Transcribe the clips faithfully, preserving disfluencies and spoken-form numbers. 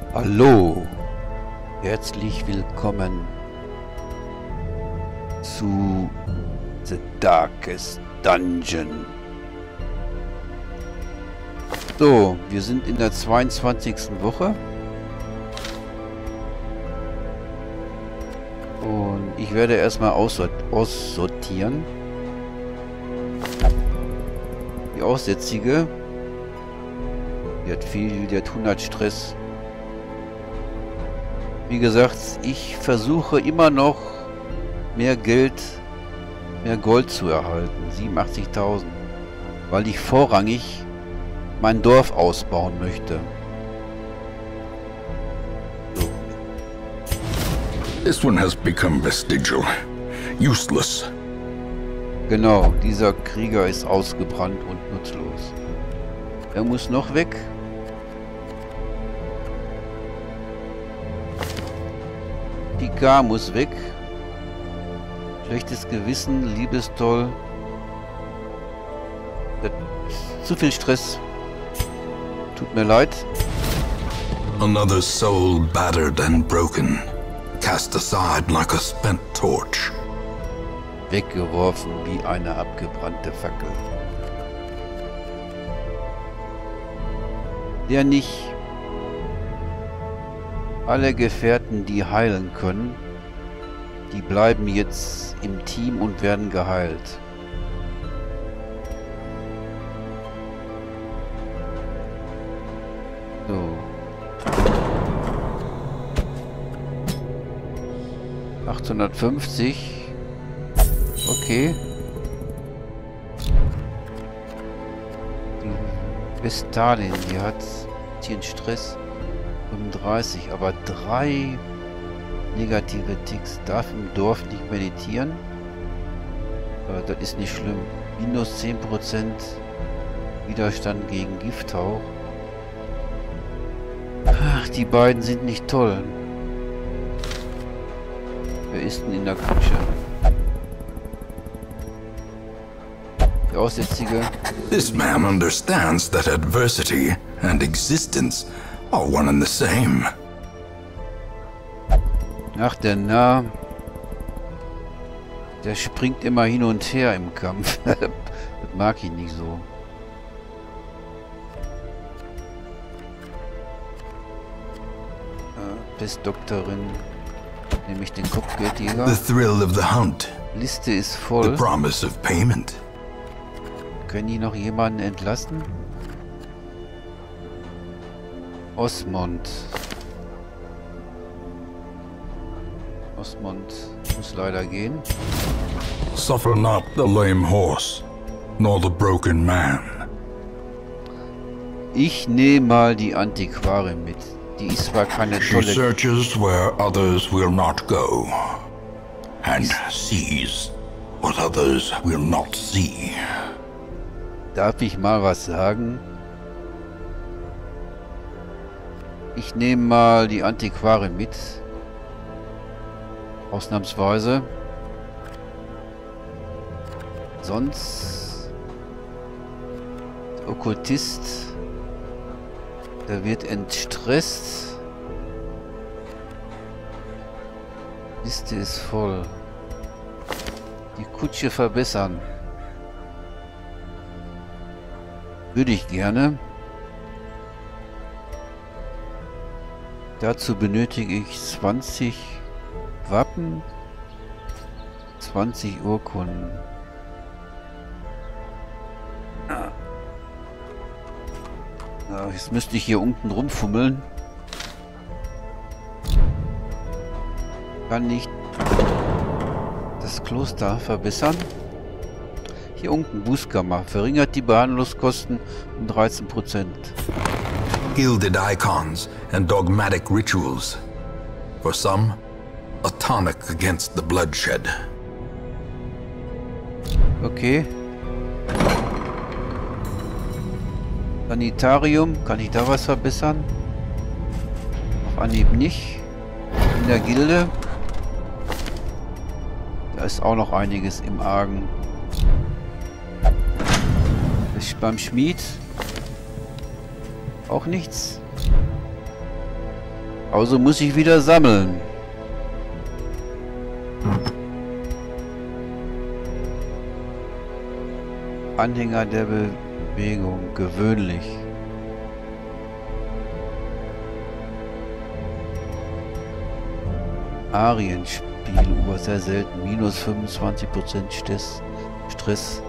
Hallo, herzlich willkommen zu The Darkest Dungeon. So, wir sind in der zweiundzwanzigsten Woche und ich werde erstmal aussortieren. Die Aussätzige, die hat viel, die hat hundert Stress. Wie gesagt, ich versuche immer noch mehr Geld, mehr Gold zu erhalten. siebenundachtzigtausend. Weil ich vorrangig mein Dorf ausbauen möchte. So. This one has become vestigial. Useless. Genau, dieser Krieger ist ausgebrannt und nutzlos. Er muss noch weg. Picard muss weg. Schlechtes Gewissen, Liebestoll. Zu viel Stress. Tut mir leid. Another soul battered and broken. Cast aside like a spent torch. Weggeworfen wie eine abgebrannte Fackel. Der nicht. Alle Gefährten, die heilen können, die bleiben jetzt im Team und werden geheilt. So. achthundertfünfzig. Okay. Die Vestalin, die hat den Stress. fünfunddreißig, aber drei negative Ticks. Darf im Dorf nicht meditieren. Äh, das ist nicht schlimm. Minus zehn Prozent Widerstand gegen Gifthauch. Ach, die beiden sind nicht toll. Wer ist denn in der Kutsche? Die Aussätzige. This man understands that adversity and existence are one and the same. Ach, der Narr. Der springt immer hin und her im Kampf. Das mag ich nicht so. Äh, Pestdoktorin. Nehme ich den Kopfgeldjäger. The thrill of the hunt. Liste ist The voll. promise of payment. Können die noch jemanden entlassen? Osmond. Osmond muss leider gehen. Suffer not the lame horse, nor the broken man. Ich nehme mal die Antiquarin mit. Die ist zwar keine She tolle... searches where others will not go, and sees what others will not see. Darf ich mal was sagen? Ich nehme mal die Antiquarin mit. Ausnahmsweise. Sonst... Der Okkultist... Der wird entstresst. Liste ist voll. Die Kutsche verbessern. Würde ich gerne. Dazu benötige ich zwanzig Wappen, zwanzig Urkunden. Ja, jetzt müsste ich hier unten rumfummeln. Kann ich das Kloster verbessern? Hier unten, Bußkammer. Verringert die Behandlungskosten um dreizehn Prozent. Gilded icons and dogmatic rituals. For some, a tonic against the bloodshed. Okay. Sanitarium, kann ich da was verbessern? Auf Anhieb nicht. In der Gilde. Da ist auch noch einiges im Argen. Beim Schmied. Auch nichts. Also muss ich wieder sammeln. Anhänger der Bewegung, gewöhnlich. Arienspieluhr, sehr selten. Minus fünfundzwanzig Prozent Stress. Stress.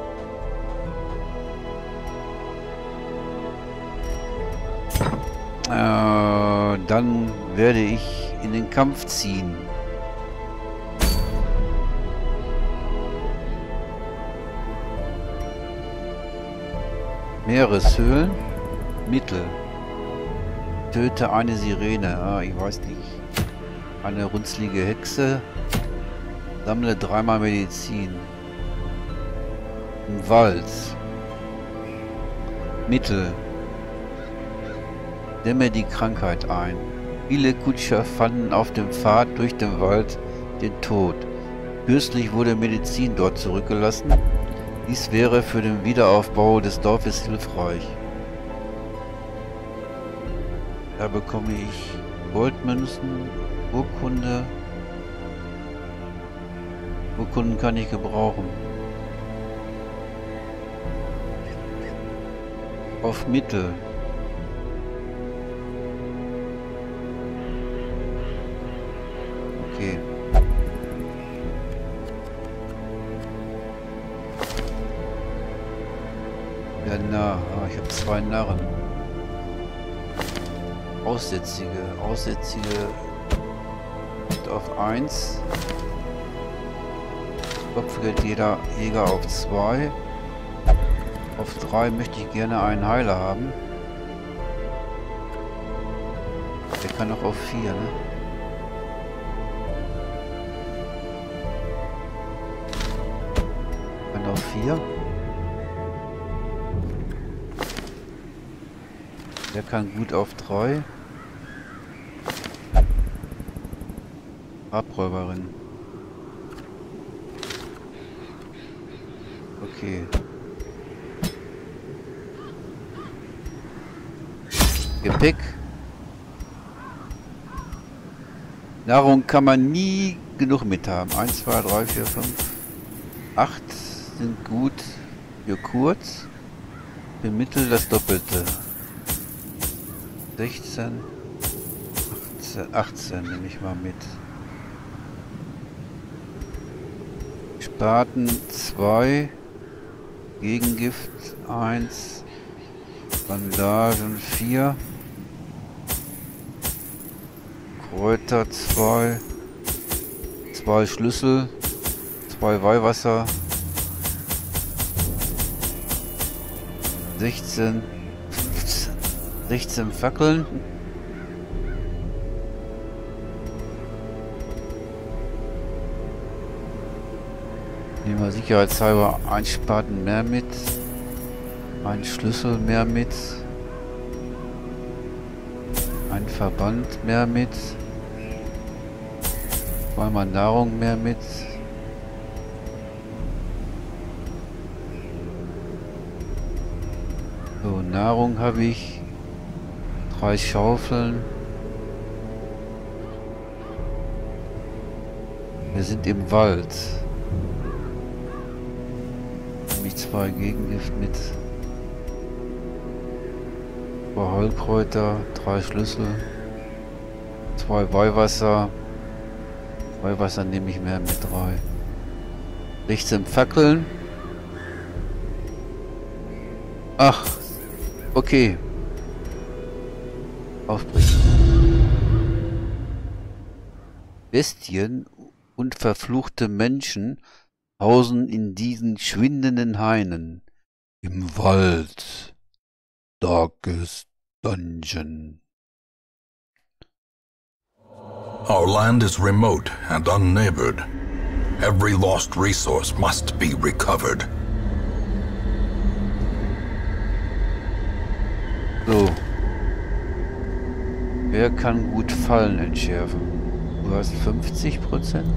Äh, dann werde ich in den Kampf ziehen. Meereshöhlen. Mittel. Töte eine Sirene. Ah, ich weiß nicht. Eine runzlige Hexe. Sammle dreimal Medizin. Im Wald. Mittel. Dämme die Krankheit ein. Viele Kutscher fanden auf dem Pfad durch den Wald den Tod. Kürzlich wurde Medizin dort zurückgelassen. Dies wäre für den Wiederaufbau des Dorfes hilfreich. Da bekomme ich Goldmünzen, Urkunde. Urkunden kann ich gebrauchen. Auf Mittel. Okay. Ja, na, ah, ich habe zwei Narren. Aussätzige, Aussätzige auf eins. Kopfgeld jeder Jäger auf zwei. Auf drei möchte ich gerne einen Heiler haben. Der kann auch auf vier, ne? Kann auf vier. Der kann gut auf drei. Abräuberin. Okay. Gepäck. Nahrung kann man nie genug mit haben. eins, zwei, drei, vier, fünf, acht sind gut für kurz. Für mittel das Doppelte. sechzehn, achtzehn, achtzehn nehme ich mal mit. Spaten zwei, Gegengift eins, Bandagen vier, Kräuter zwei, zwei Schlüssel, zwei Weihwasser, sechzehn, fünfzehn, sechzehn Fackeln. Nehmen wir sicherheitshalber ein Spaten mehr mit, ein Schlüssel mehr mit, ein Verband mehr mit, zweimal Nahrung mehr mit. So, Nahrung habe ich, drei Schaufeln. Wir sind im Wald. Zwei Gegengift mit, zwei Heilkräuter, drei Schlüssel, zwei Weihwasser. Weihwasser nehme ich mehr mit, drei. sechzehn Fackeln. Ach, okay. Aufbrechen. Bestien und verfluchte Menschen hausen in diesen schwindenden Hainen. Im Wald. Darkest Dungeon. Our land is remote and unneighbored. Every lost resource must be recovered. So. Wer kann gut Fallen entschärfen? Du hast fünfzig Prozent.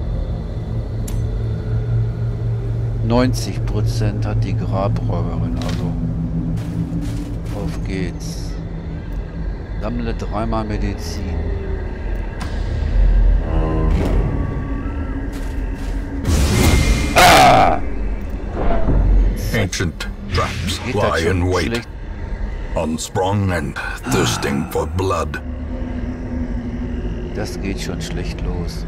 neunzig Prozent hat die Grabräuberin, also auf geht's. Sammle dreimal Medizin. Ah! Ancient traps Geht das lie schon in wait, schlecht? unsprung and thirsting for blood. Das geht schon schlecht los.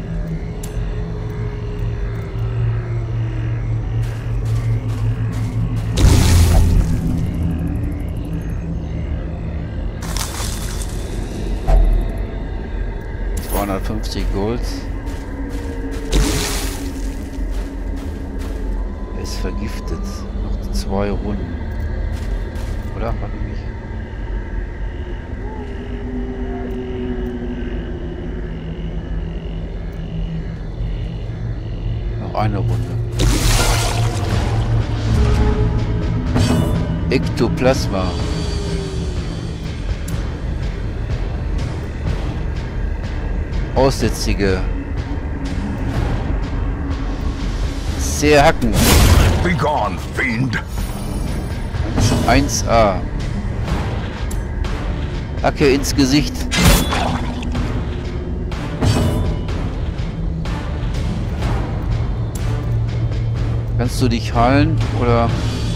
zweihundertfünfzig Gold. Er ist vergiftet. Noch zwei Runden. Oder? Warte mich. Noch eine Runde. Ektoplasma. Aussätzige. Sehr hacken. Be gone, fiend! eins a. Hacke ins Gesicht. Kannst du dich heilen oder?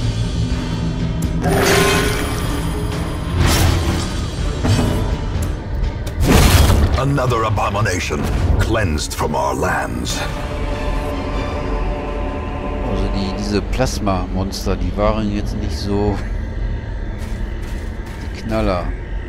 Another abomination cleansed from our lands. Also die diese Plasma-Monster, die waren jetzt nicht so die Knaller.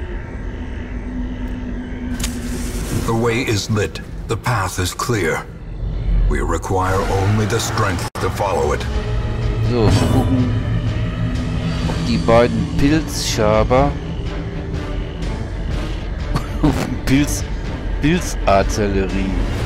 The way is lit. The path is clear. We require only the strength to follow it. So, mal gucken, ob die beiden Pilzschaber Pilz Pilzartillerie.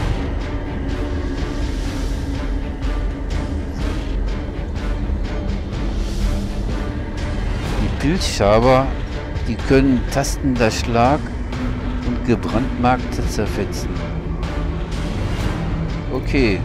Die Pilzschaber, die können tastender Schlag und gebrandmarkte zerfetzen. Okay.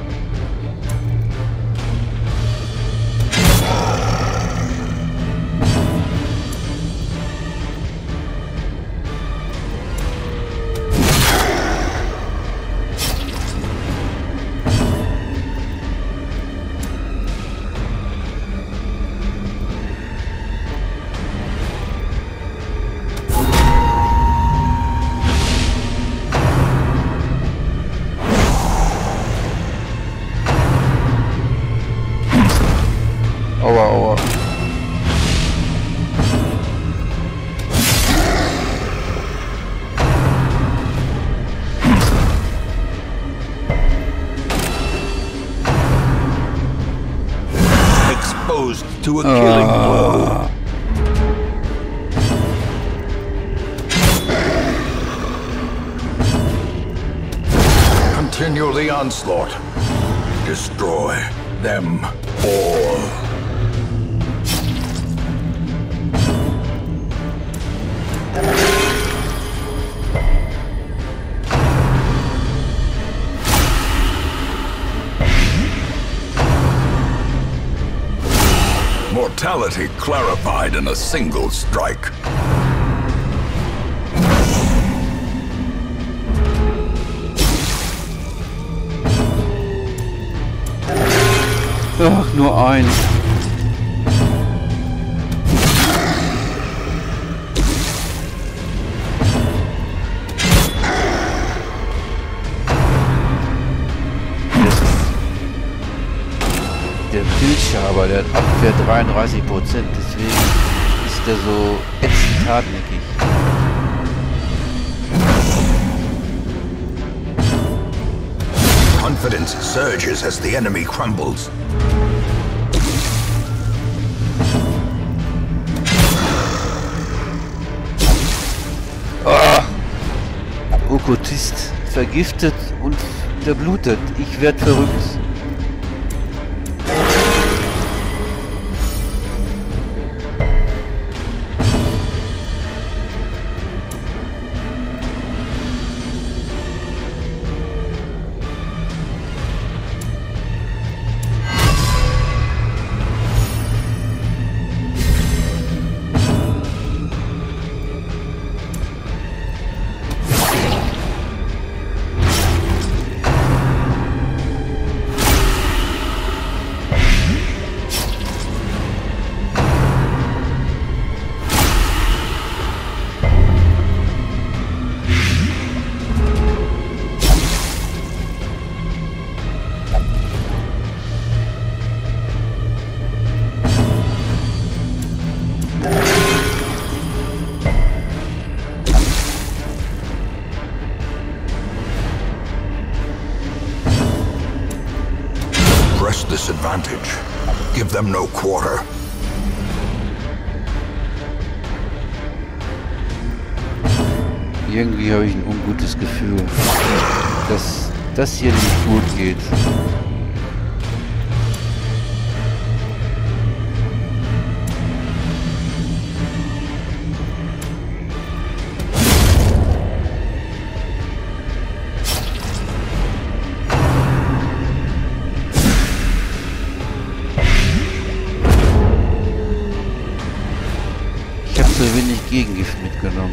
Aua, aua. Exposed to a killing blow. Continue the onslaught. Destroy them all. Mortality clarified in a single strike. Ach, nur eins. Der Pilzschaber, der hat Abwehr dreiunddreißig Prozent, deswegen ist der so ätzend hartnäckig. Confidence surges as the enemy crumbles. Ah! Okkultist, vergiftet und verblutet. Ich werd verrückt. disadvantage. Give them no quarter. Irgendwie habe ich ein ungutes Gefühl, dass das hier nicht gut geht. Ich habe so wenig Gegengift mitgenommen.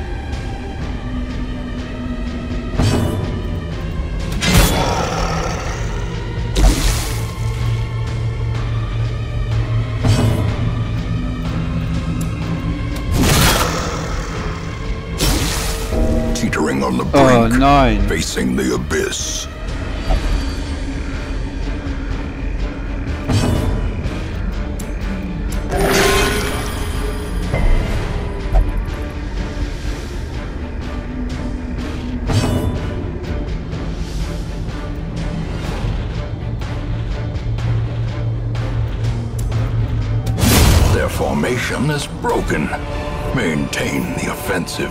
Teetering on the Oh brink, nein. facing the abyss. Their formation is broken. Maintain the offensive.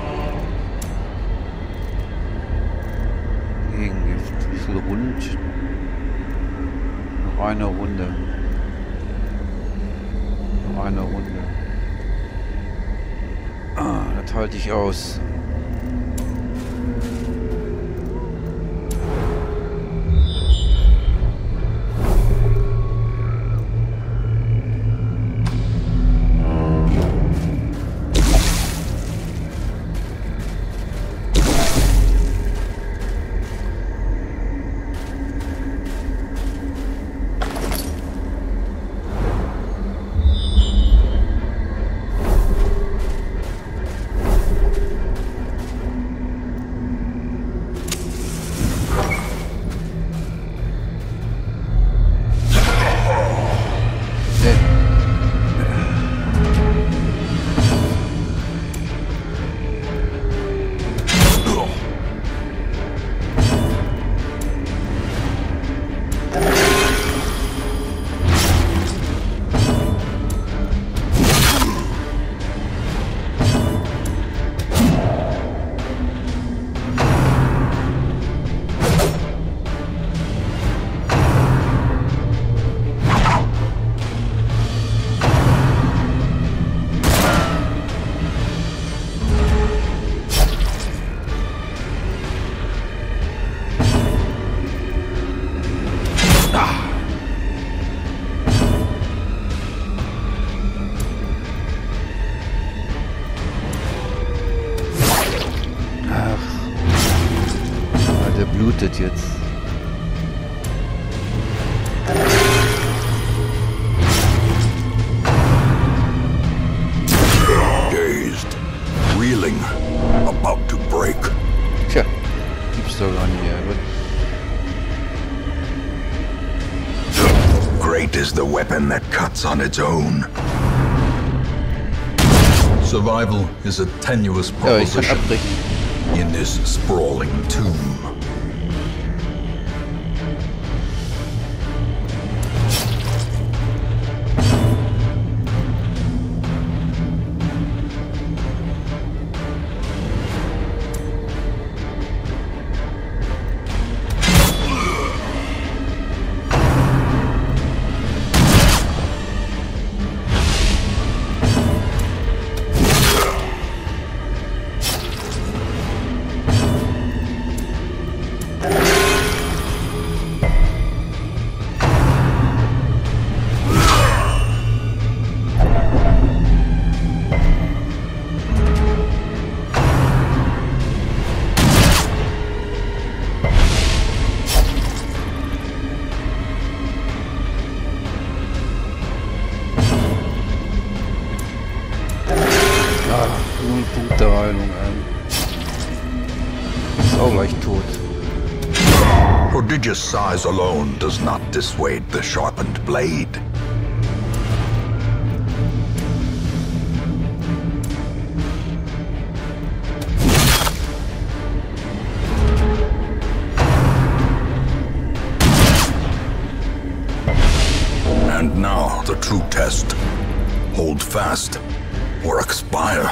Gegengift. Wie viel Rund? Noch eine Runde. Noch eine Runde. Ah, das halte ich aus. blutet jetzt. Dazed, reeling, about to break. Tja, gibt's doch gar nicht mehr. Great is the weapon that cuts on its own. Survival is a tenuous Ja, ich kann proposition abbrechen. in this sprawling tomb. Null Punkte Heilung, ey. Ist auch gleich tot. Prodigious size alone does not dissuade the sharpened blade. fire.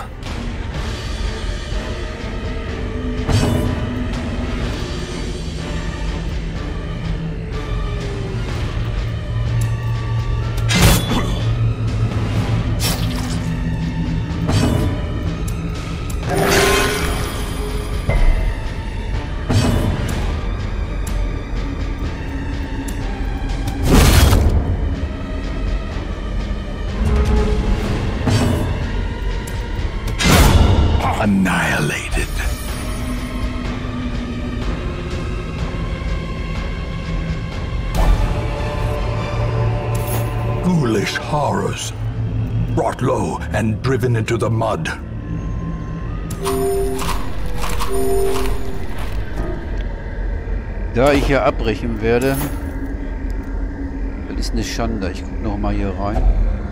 Annihilated. Ghoulish horrors, brought low and driven into the mud. Da ich hier abbrechen werde, das ist eine Schande. Ich gucke noch mal hier rein.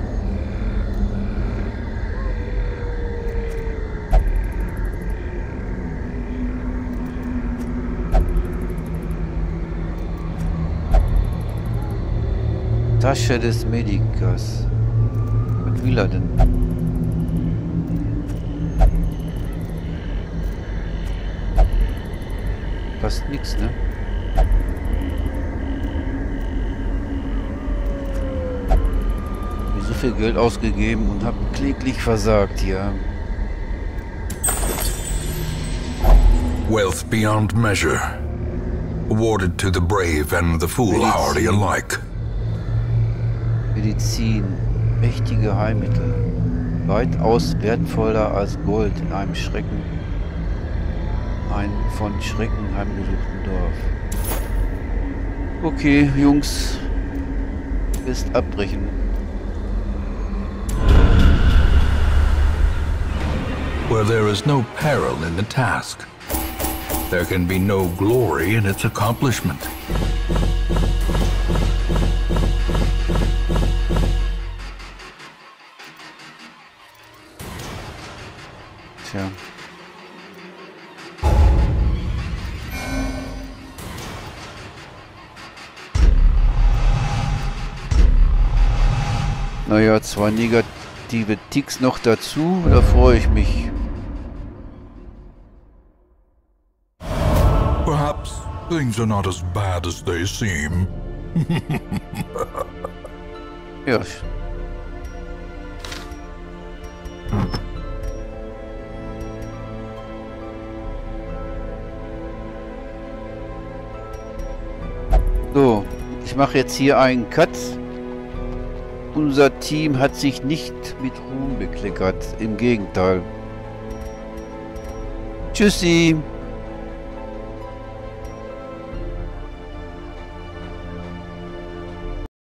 Tasche des Medikers. Was will er denn? Fast nix, ne? Mir so viel Geld ausgegeben und habe kläglich versagt hier. Wealth beyond measure, awarded to the brave and the foolhardy alike. Medizin, mächtige Heilmittel, weitaus wertvoller als Gold in einem Schrecken, ein von Schrecken heimgesuchten Dorf. Okay, Jungs, ist abbrechen. Where there is no peril in the task, there can be no glory in its accomplishment. Tja. Naja, zwei negative Ticks noch dazu, da freue ich mich. Perhaps things are not as bad as they seem. Ja. So, ich mache jetzt hier einen Cut. Unser Team hat sich nicht mit Ruhm bekleckert. Im Gegenteil. Tschüssi.